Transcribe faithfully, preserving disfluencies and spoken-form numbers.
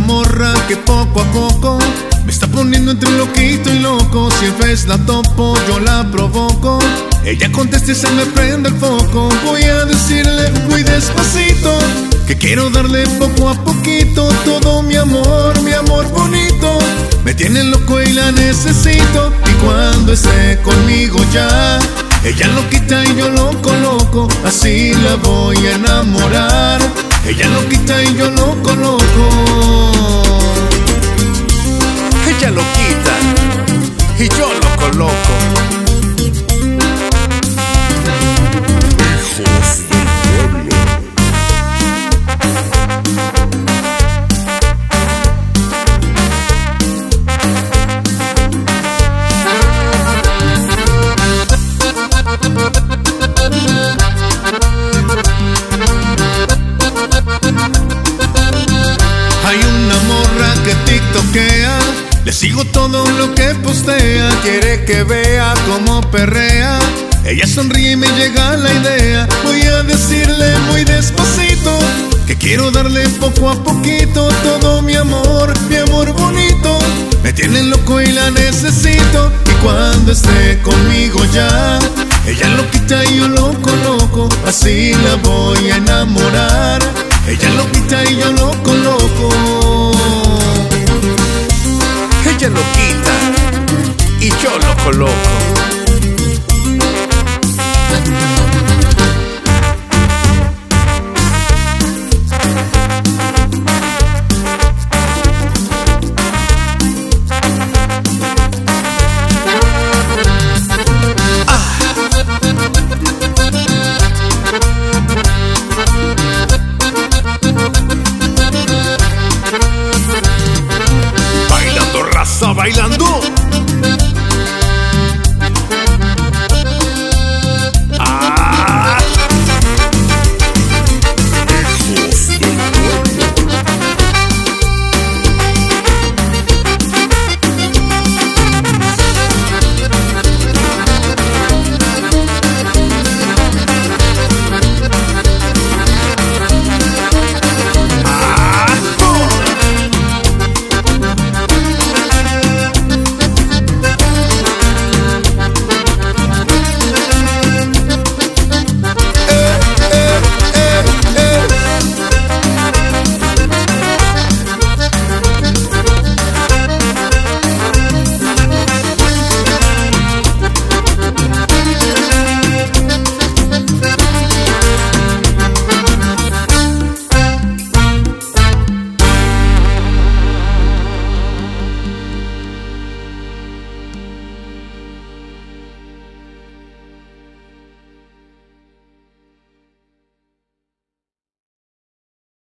morra que poco a poco me está poniendo entre loquito y loco. Si en vez la topo, yo la provoco. Ella contesta y se me prende el foco. Voy a decirle muy despacito que quiero darle poco a poquito todo mi amor, mi amor bonito. Me tiene loco y la necesito. Y cuando esté conmigo ya, ella lo quita y yo lo coloco. Así la voy a enamorar. Ella lo quita y yo lo coloco. Ella lo quita y yo lo coloco. Hijos del pueblo. Hay una morra que tiktokea, le sigo todo lo que postea. Quiere que vea cómo perrea. Ella sonríe y me llega la idea. Voy a decirle muy despacito que quiero darle poco a poquito todo mi amor, mi amor bonito. Me tiene loco y la necesito. Y cuando esté conmigo ya, ella lo quita y yo lo coloco. Así la voy a enamorar. Ella lo quita y yo lo coloco. Ella lo quita y yo lo coloco.